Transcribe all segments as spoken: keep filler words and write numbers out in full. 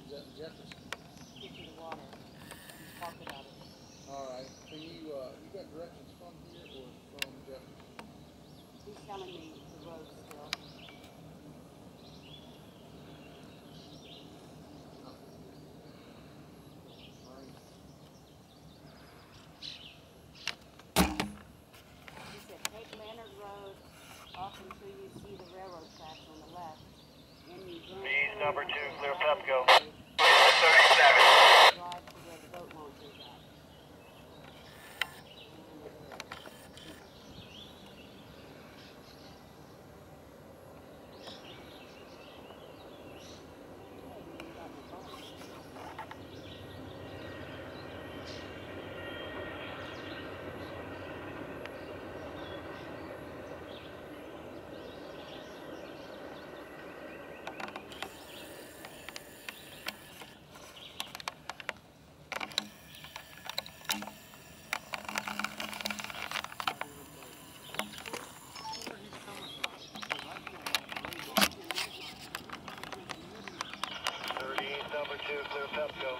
Is that in Jefferson? Get to the water. He's talked about it. Alright, can you, uh, you got directions from here or from Jefferson? He's telling me the road still. He said take Leonard Road up until you see the railroad tracks on the left. Then you turn Speed number two, clear drive Pepco. thirty-seven. Drive to where the boat launch is at. thirty-eight, number two, clear Pepco.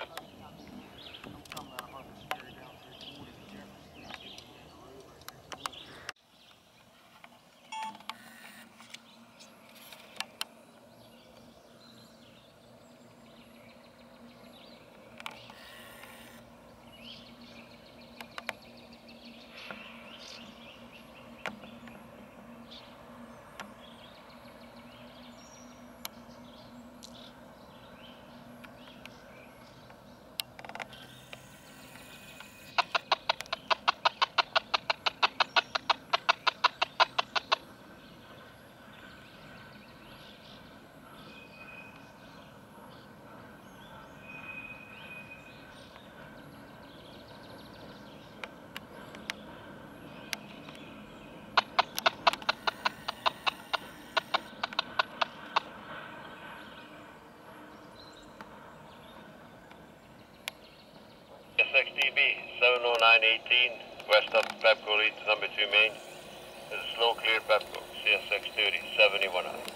S X D B seven oh nine eighteen, west of Pepco leads number two main. This is slow clear Pepco, C S X thirty, seventy-one hundred.